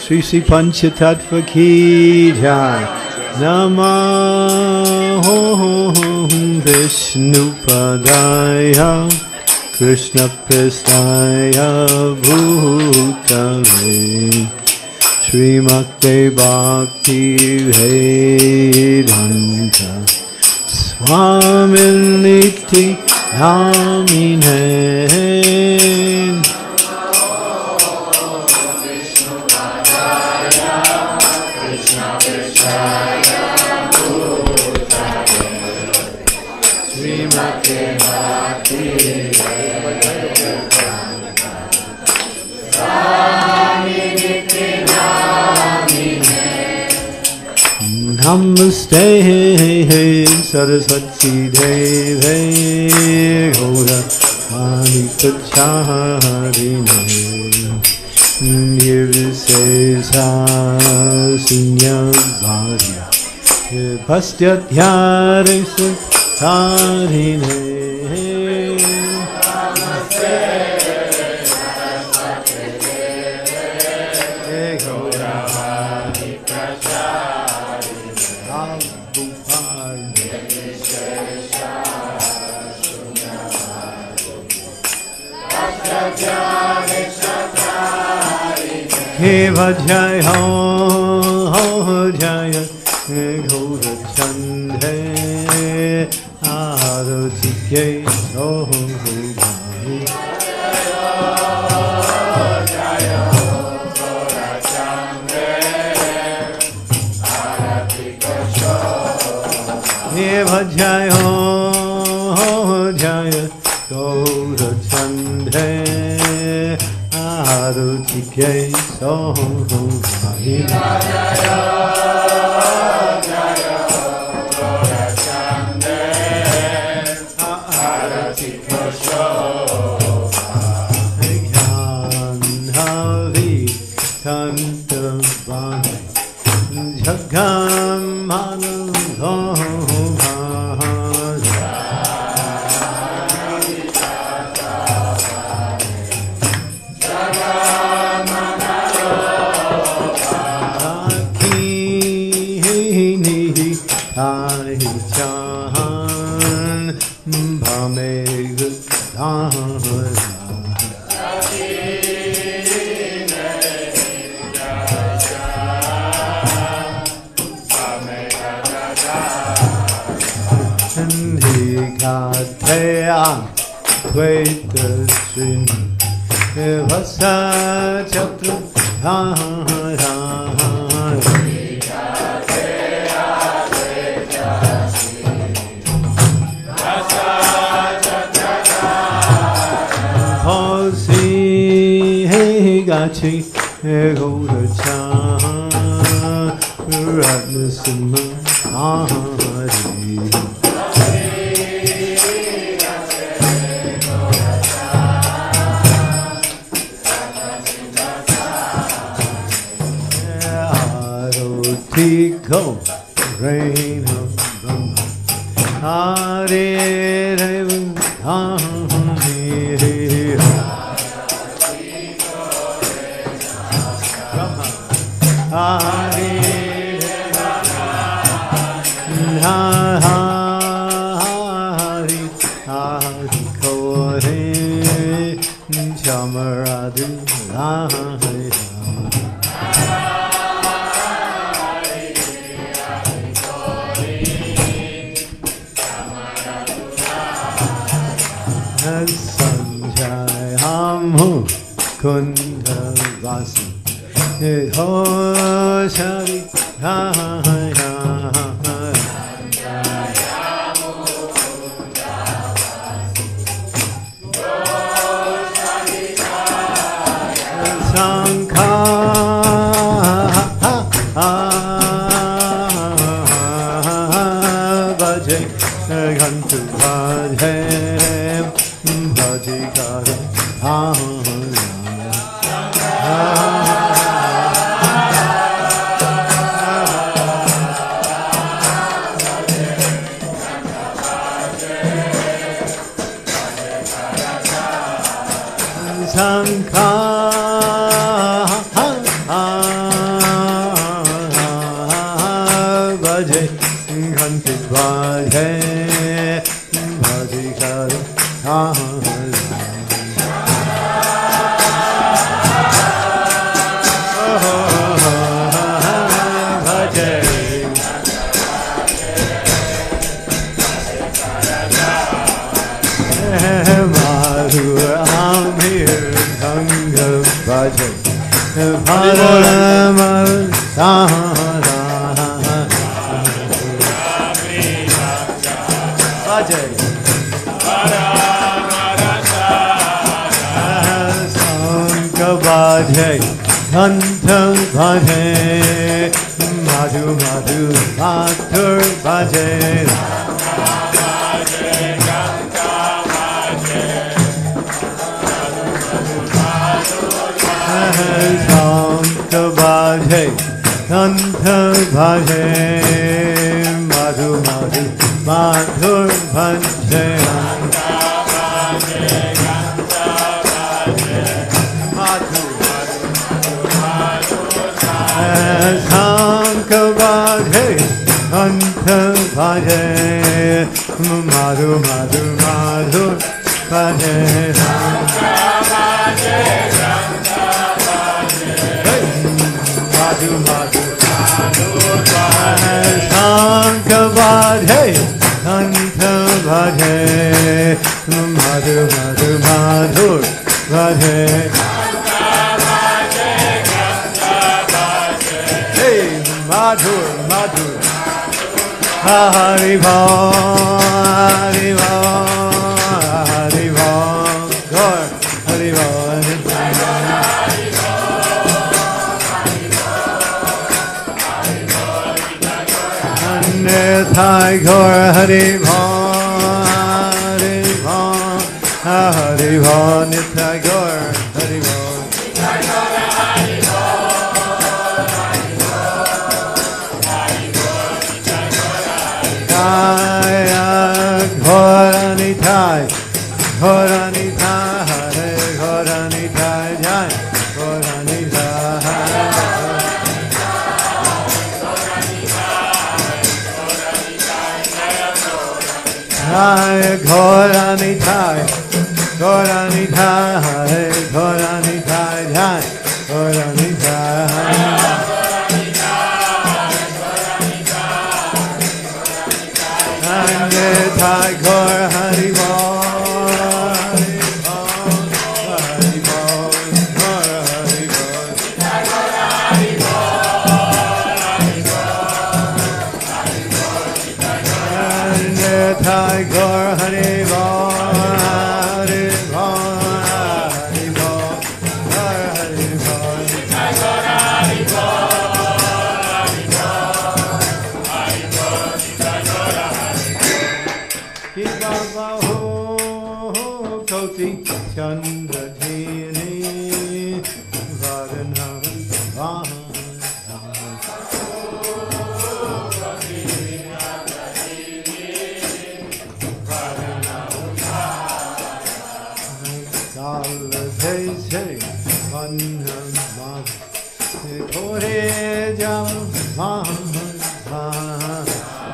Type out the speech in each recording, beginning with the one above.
Shri Shri Panchatattva ki jai. Namo Vishnupadaya Krishna Prestaya Bhutale Srimate Bhakti Vedanta Swaminiti Namine. Namaste Saraswati Deve Gaura Mani Pacharine Nirvisesa Sunyavadya Pastyatyarisa Tarine. Heva Jaya Ho Jaya Gaura Chande Arati Ke Soho Bhai. Heva Jaya Ho Jaya Gaura Chande Arati Ke Soho Bhai. Sankha Bhaje, Kanta Bhaje, Madhu Madhu Madhur Bhaje, Kanta Bhaje, Kanta Bhaje, Madhu Madhu Madhur Bhaje, Kanta Bhaje, Kanta Bhaje, Madhu Madhu Madhu Bhaje, Madhu Madhu Kanta Bhaje, Kanta Bhaje, Madhu Madhu Madhu Bhaje. Madhur, Madhur, Hari Bol, Hari Bol, Hari Bol, Gaur, Hari Bol, Nithai Gaur, Hari Bol, Hari Bol, Hari Bol, Nithai Gaur, Hari Bol. Ghoranitai, Ghoranitai, Hare Ghoranitai, Jai Ghoranitai, Jai Ghoranitai, Ghoranitai, Hare Ghoranitai, Jai Ghoranitai. Thai Gaur Hari Bol, Hari Bol, Hari Bol, Gaur Hari Bol, Thai Gaur Hari Bol, Hari Bol, Hari Bol, Gaur Hari Bol, Thai Gaur Hari Bol, Hari Bol, Kiva Baho Koti Chandra Dhini Varanam Saladhe Vanham Mad Kore Jam Maha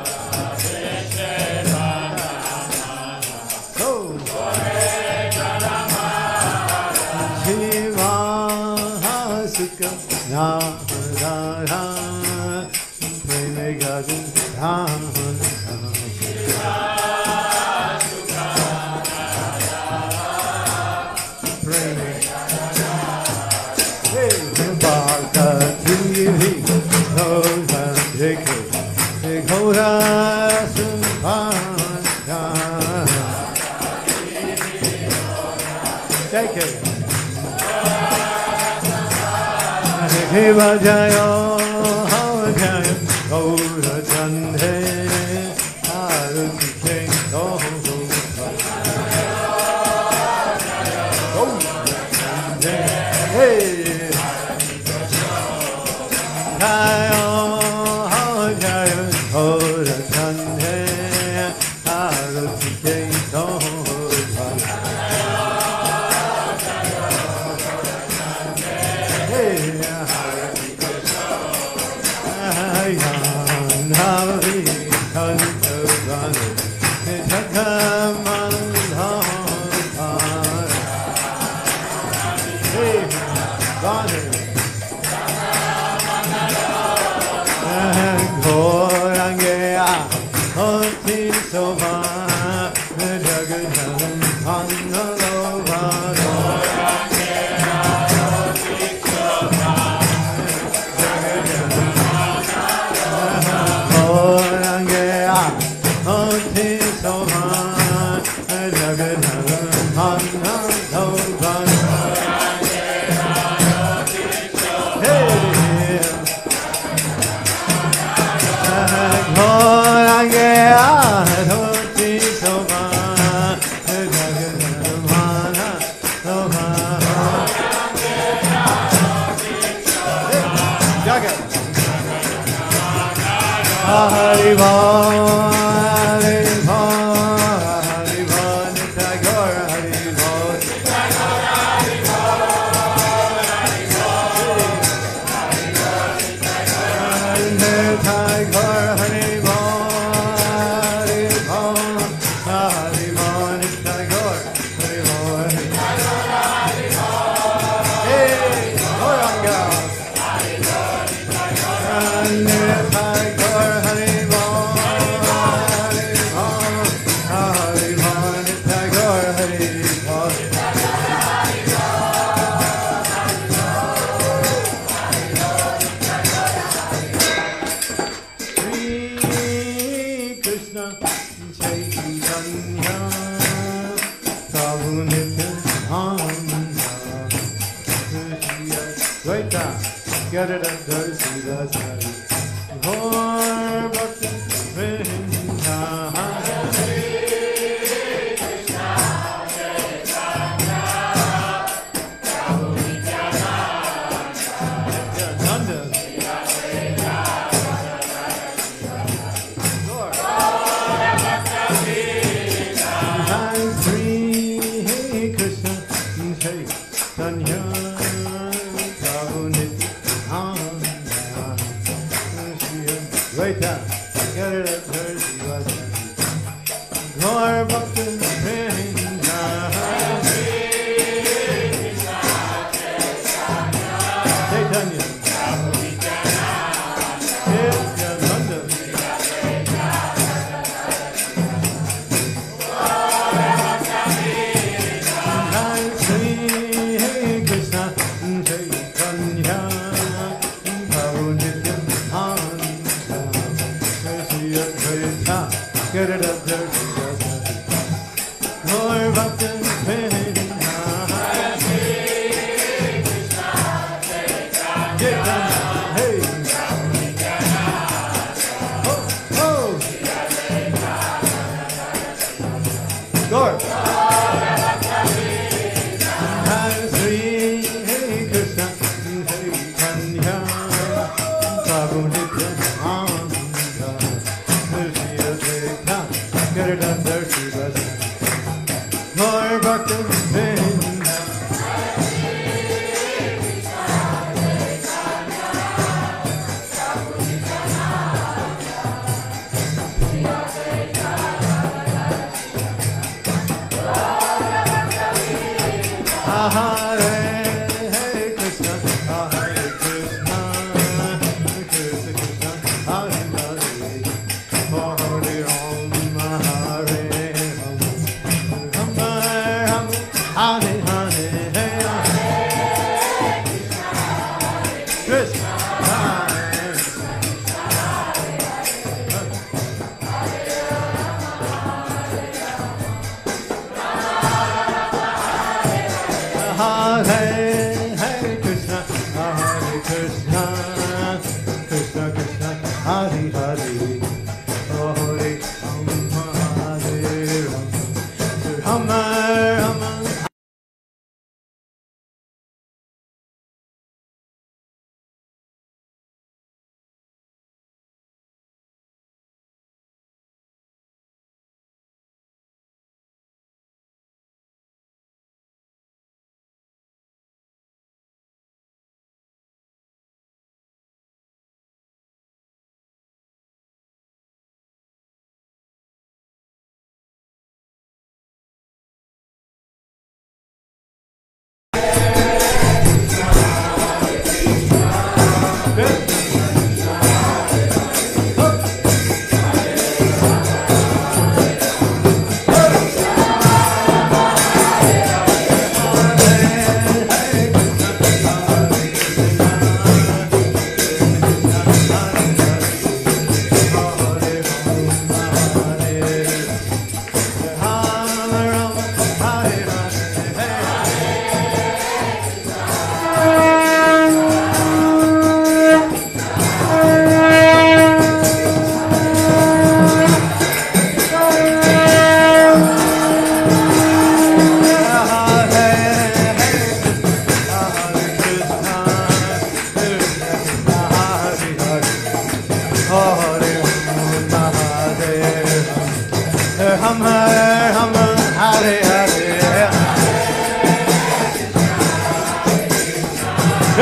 Na na na, preme gagan na preme. Hey, baka tihi, no deke, dekora subhana. Deke. Deva Jayo, Jayo, Gaura Chandhe, Arati King, Gaura Chandhe, hey, Jayo, Jayo, Gaura Chandhe, Arati King, Gaura Jagat. Haribo, Haribo, Haribo, Nitai Gaur Haribo. Nitai Gaur Haribo, Haribo, Haribo, Nitai Gaur Haribo. Hey, Gauranga. Nitai Gaur Haribo, Haribo, Haribo, Nitai Gaur Haribo. Shri Krishna Chaitanya Prabhu Nityananda Shri Advaita Gadadhar Sridhar Gaur Bhakti Vrinda Nanda Shri Krishna Chaitanya Prabhu Nityananda Shri Advaita Gadadhar Sridhar Gaur Bhakti Vrinda Chaitanya Nityananda Shri Krishna Chaitanya Prabhu Nityananda Shri Advaita Gadadhar Sridhar Gaur Bhakti Vrinda Chaitanya Hey Oh Oh Gaur Shri Krishna Chaitanya Prabhu Nityananda Shri Advaita Gadadhar Sridhar Gaur Bhakti Vrinda Hare Krishna, Hare Krishna, Krishna Krishna, Hare Hare, Hare Rama, Hare Rama, Hare Hare, Krishna, Hare Krishna, Hare Krishna, Krishna Krishna, Hare Hare, Hare Rama, Hare Rama, Rama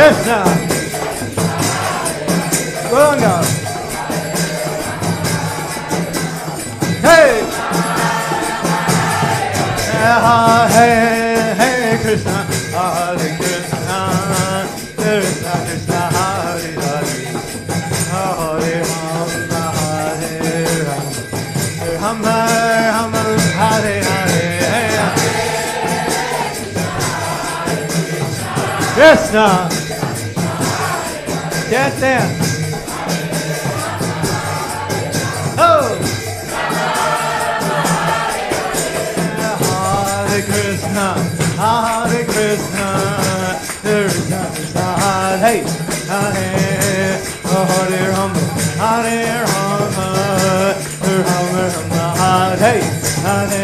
Krishna. Gauranga. Hey. Hare Krishna, Hare Krishna, Krishna Krishna, Hare Hare, Hare Rama, Hare Rama, Rama Hare Hare, Krishna, dance. Oh. Hare Krishna, Hare Krishna, Krishna Krishna, Hare Hare, Hare Rama, Hare Rama, Rama Rama, Hare Hare.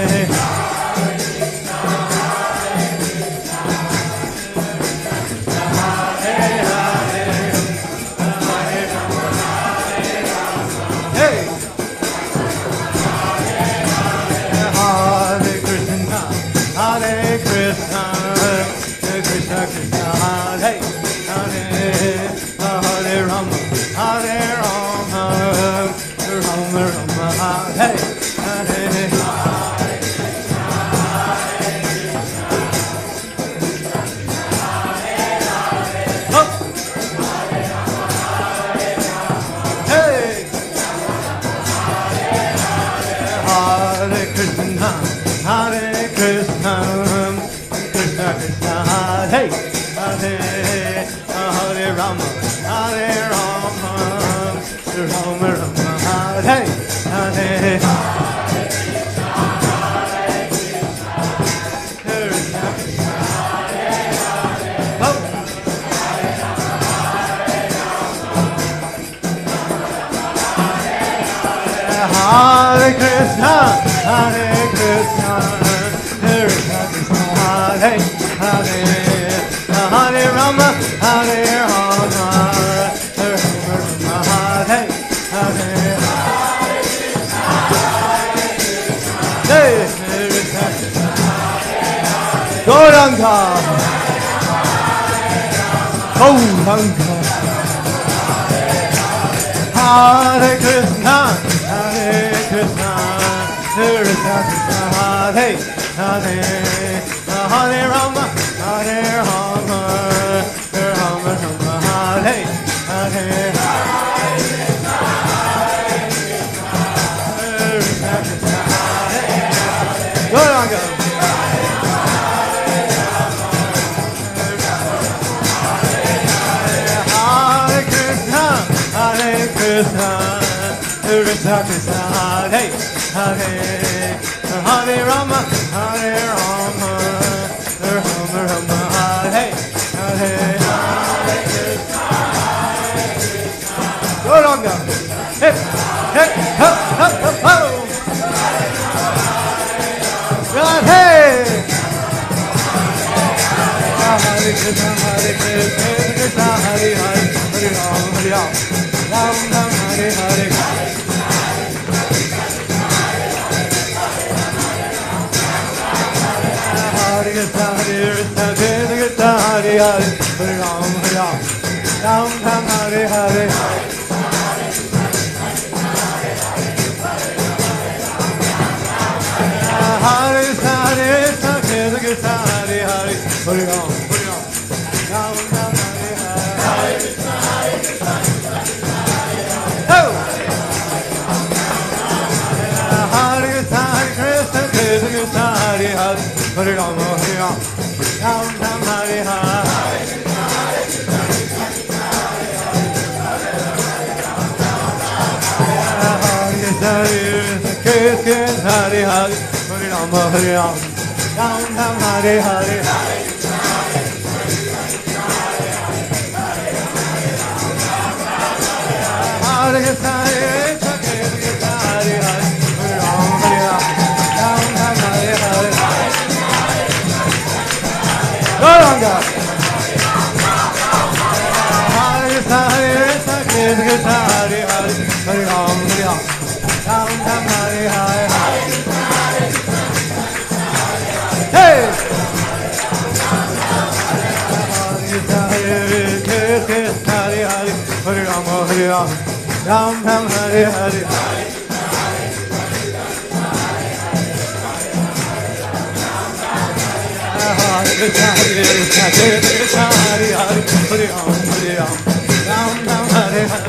Hare Krishna, Hare Krishna, Krishna Krishna, Hare Hare, Hare Rama, Hare Rama, Rama Rama, Hare Hare. Hey, Krishna, Gauranga, Gauranga, Hare Krishna, Hare Krishna, Krishna Krishna, Hare Hare, Hare Rama, Hare Rama, Rama Rama, Hare Hare. Krishna Krishna, Gauranga. Hare Krishna, Hare Krishna, Krishna Krishna, Hare Hare, Hare Rama, Hare Rama, Rama Rama, Hare Hare. Gauranga, hip, hip, hop, hop, hop, ho. Radhe. Hare Krishna, Hare Krishna, Krishna Hare Hare, Hare Rama, Hare Rama, Ram Ram, Hare Hare. Hare Krishna, Hare Krishna, Krishna Hare Hare, Hare Rama, Hare Rama, Ram Ram, Hare Hare. Hare Krishna, Hare Krishna, Krishna Krishna, Hare Hare, Hare Rama, Hare Rama, Ram Ram, Hare Hare. Hare Krishna, Hare Krishna, Hare Krishna, Krishna Krishna, Hare Hare, Hare Rama, Hare Rama, Ram Ram, Hare Hare. Hare Krishna, Hare Hare, Hare Rama, Hare Rama, Ram Ram, Hare Hare. Hare Krishna, Hare Krishna, Hare Hare, Hare Rama, Hare Rama, Ram Ram, Hare Hare. Gauranga. Hare Krishna, Hare Krishna, Krishna Hare Hare, Hare Rama, Hare Rama, Ram Ram, Hare Hare. Hey! Hare Krishna, Hare Krishna, Hare Hare, Hare Rama, Hare Rama, Ram Ram, Hare Hare. Hare Krishna, Hare Krishna, Hare Hare, Hare Rama, Hare Rama, Ram Ram, Hare Hare.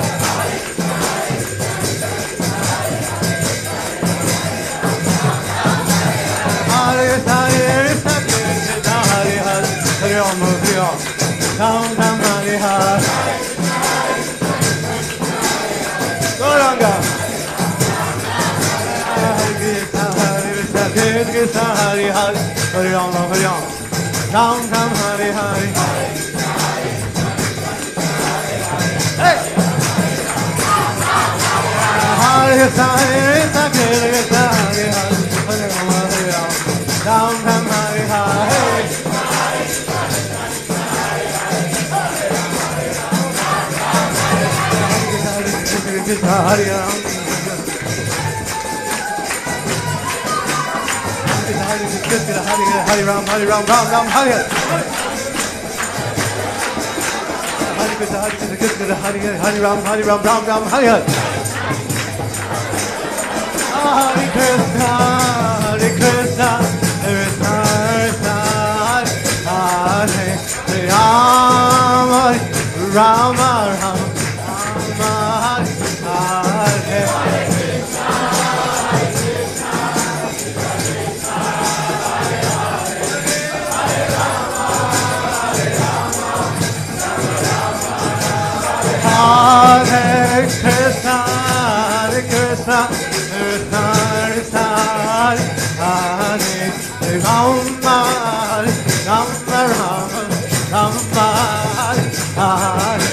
Hare Krishna, Hare Hare, Hare Rama, Hare Rama, Ram Ram, Hare Hare. Gauranga. Hare Krishna, Hare Hare, Hare Rama, Hare Rama, Ram Ram, Hare Hare. Hey! Hare Krishna, Hare Krishna, Hare Hare, Hare Rama, Hare Rama, Ram Ram, Hare Hare. Krishna, Hare Ram, Krishna, Hare Ram, Hare Ram, Ram Ram, Hare Hare. Hare Krishna, Krishna, Hare Ram, Hare Ram, Ram Ram, Hare Hare. Hare Krishna, Hare Krishna, Krishna Krishna, Hare Ram, Hare Rama, Rama Hare Hare. Hare Krishna, Hare Krishna, Krishna Krishna, Hare Rama, Rama Rama, Rama Hare.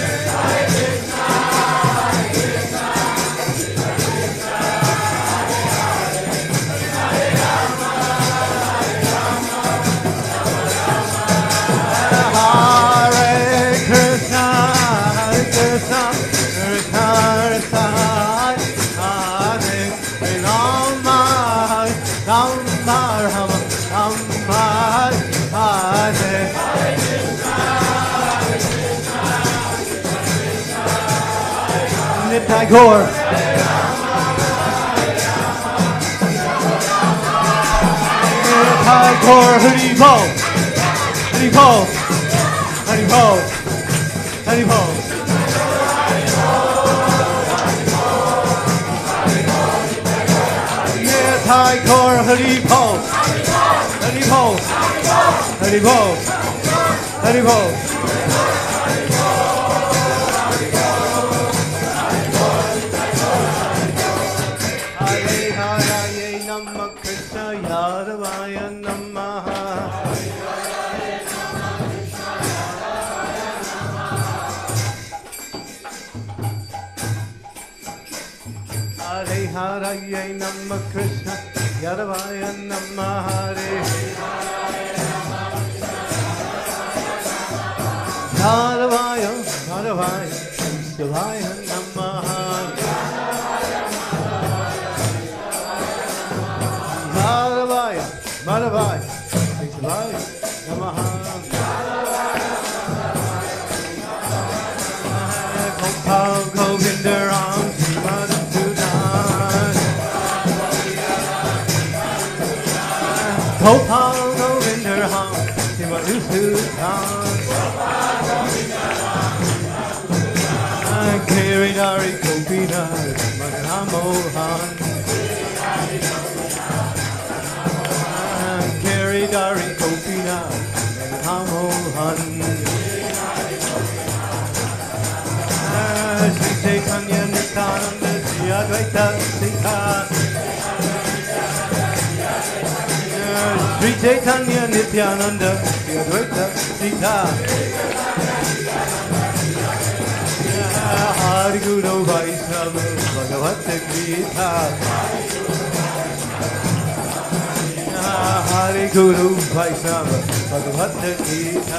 Nitai Gaur. Nitai Gaur, Hari Bol, Hari Bol, Hari Bol, Hari Bol. Nitai Gaur, Hari Bol, Hari Bol, Hari Bol, Hari Bol. Yadavaya Namaha. Hare Hare Namah Krishna Yadavaya Namaha. Yadavaya Yadavaya Yadavaya Namaha. Madhavaya, Madhavaya, Madhavaya, Namaha. Gopal Govinda Ram, Madhusudan. Gopal Govinda Ram, Madhusudan. Giridhari Gopina, Madhamohan. Giridhari Gopina, Madhamohan. Sri Chaitanya Nityananda, Sri Advaita Sita. Sri Chaitanya Nityananda, Sri Advaita Sita. Hari Guru Vaishnava, Bhagavad Gita. Hari Guru Vaishnava, Bhagavad Gita.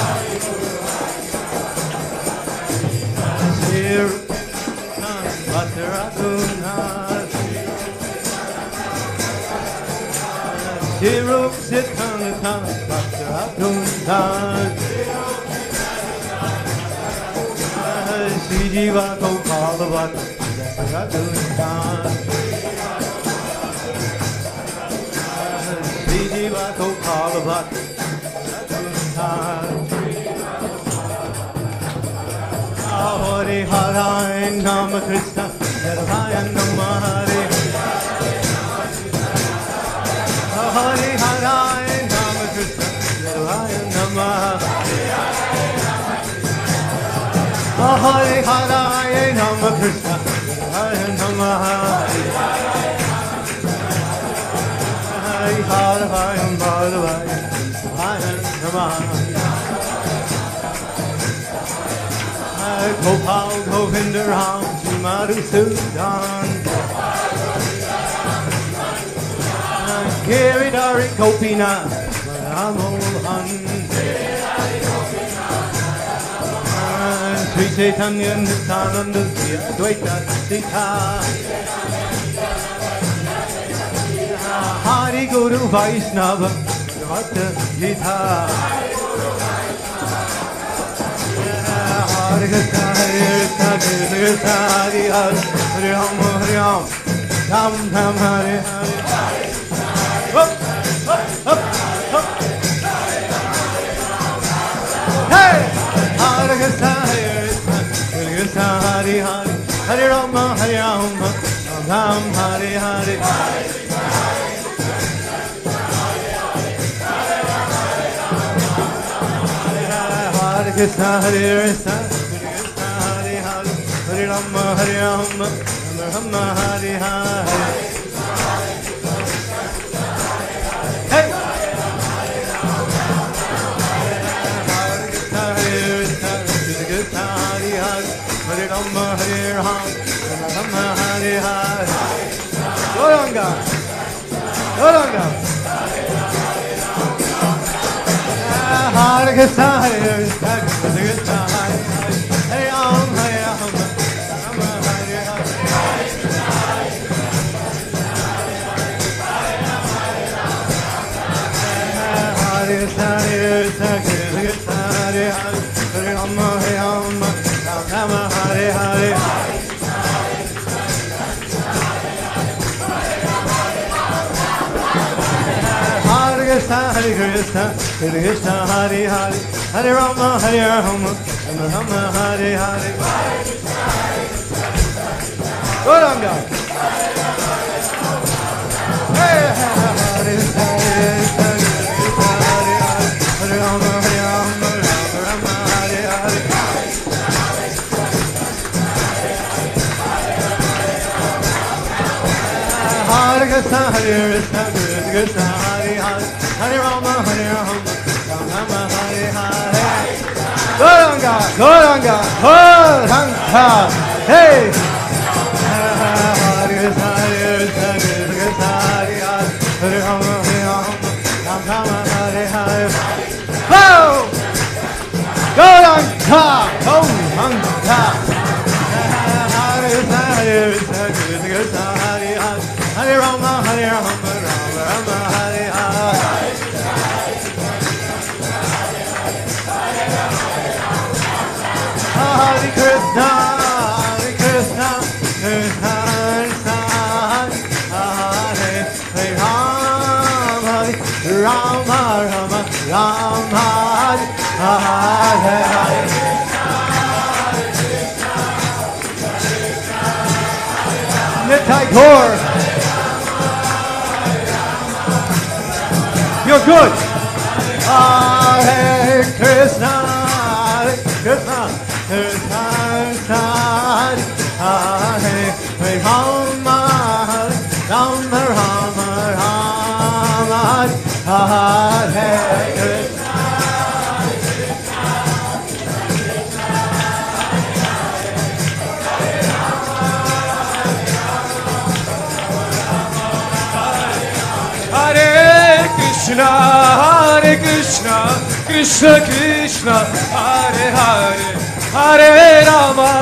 Shir Bhattaragunath, Shirup Siddhanath Bhattaragunath, Jiva Gopala Bhatta Radhunan Jiva Gopala Bhatta Radhunan Hare Hare Nama Krishna Hare Nama Hare Hare Hare Nama Krishna Hare Nama Hare Hare Nama Krishna Hare Nama Hare Hare Hare Nama Gopal Govinda Ram Madhusudan Giridhari Gopinath Ramohan Sri Chaitanya Nityananda Sri Advaita Sita Hari Guru Vaishnava Bhakta Gita Hare Krishna Hare Krishna Krishna Hare Hare Hare Rama Hare Rama Ram Ram Hare Hare Up, up, up. Hey! Hare Krishna Hare Krishna Hare Hare Hare Rama Hare Rama Ram Ram Hare Hare Hare Krishna Hare Krishna Krishna Hare Hare Hare Rama Hare Rama Rama Hare Hare Hey! Hare Krishna Hare Krishna Krishna Hare Hare Hare Rama Hare Rama Rama Hare Hare Gauranga Gauranga Hare Krishna Hare Krishna Krishna Hare Hare Hare Rama Hare Rama Rama Hare Hare Hare Krishna Hare Krishna Krishna Hare Hare Hare Rama Hare Rama Rama Hare Hare Hare Krishna Hare Krishna Krishna Hare Hare Hare Rama Hare Rama Rama Hare Hare Gauranga Hey Hare Krishna Hare Krishna Hare Hare Hare Rama Hare Rama Rama Hare Hare Hare Krishna Hare Krishna Krishna Hare Hare Hare Rama Hare Rama Rama Hare Hare Gauranga Gauranga Gauranga Hey Hare Krishna Hare Krishna Krishna Hare Hare Hare Rama Hare Rama Rama Hare Hare Go Gauranga Gauranga Hare Krishna Hare Krishna Krishna Hare Hare Hare Rama Hare Rama Rama Rama Hare Hare Hare Krishna Hare Krishna Krishna Krishna Hare Hare Rama Rama Rama Rama Hare Hare Nitai Gaur You're good. Hare Krishna, Hare Krishna, Krishna Krishna, Hare Hare Rama, Rama Rama Rama, Hare Krishna. Hare Krishna, Krishna Krishna, Hare Hare, Hare Rama,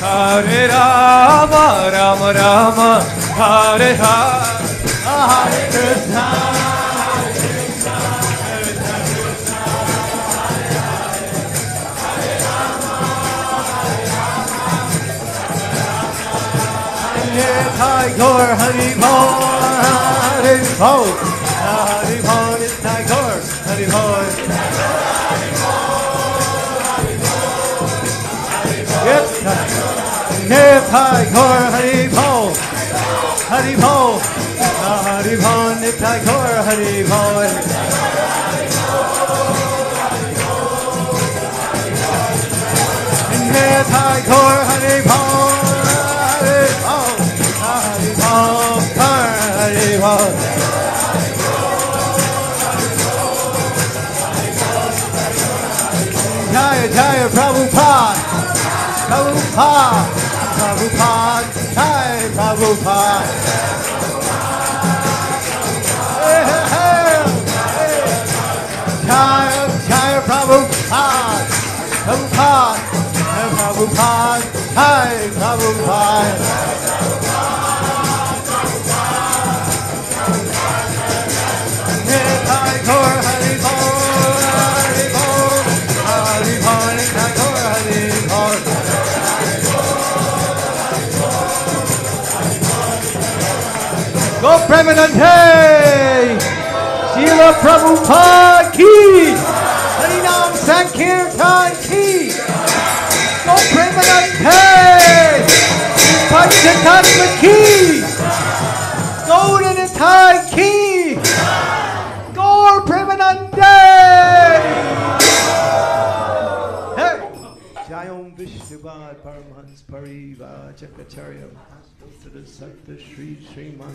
Rama Rama, Hare Hare, Hare Krishna. Nitai Gaur Hari Bol, Hari Bol, Hari Bol, Nitai Gaur Hari Bol. Nitai Gaur Hari Bol, Hari Bol, Hari Bol, Nitai Gaur Hari Bol. Nitai Gaur Hari Bol, Hari Bol, Hari Bol, Hari Bol. Jaya Jaya Prabhupada, Prabhupada, Prabhupada, Jai Prabhupada. Jaya Jaya Prabhupada, Prabhupada, Prabhupada, Jai Prabhupada. Nitai Gaur Hari Bol, Hari Bol, Hari Bol, Nitai Gaur Hari Bol. Go Premanande! Srila Prabhupada ki! Harinam Sankirtan ki! Go Premanande! Panchatattva ki! Go Nitai ki! Gaur Premanande! Hey! Jayom Vishnuvad Paramhans Pariva Chakacharya Astotara Sakta Shri Sriman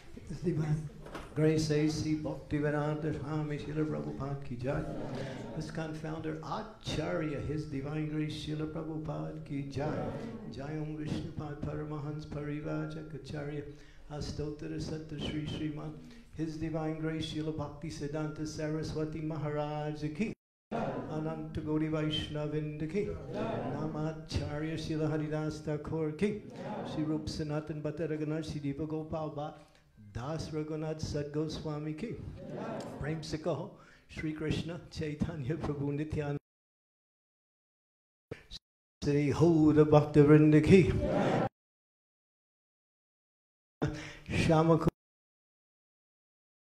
Grace A.C. Bhaktivedanta Swami Srila Prabhupada ki jai. This founder Acharya, His Divine Grace Srila Prabhupada ki jai. Jayom Vishnupad Paramahans Parivajacharya Astotara Satta Shri Sriman His Divine Grace Srila Bhakti Siddhanta Saraswati Maharaj ki. Ananta Gauri Vaishnavinda ki. Namacharya Srila Haridas Thakur ki. Shri Rup Sanatan Bhatta Raghunath Shri Dipa Gopal Bhatt Das Raghunath Sad Goswami ki. Prem se kaho Shri Krishna Chaitanya Prabhu Nityananda Shri Hoda Bhakta Vrinda ki. Shama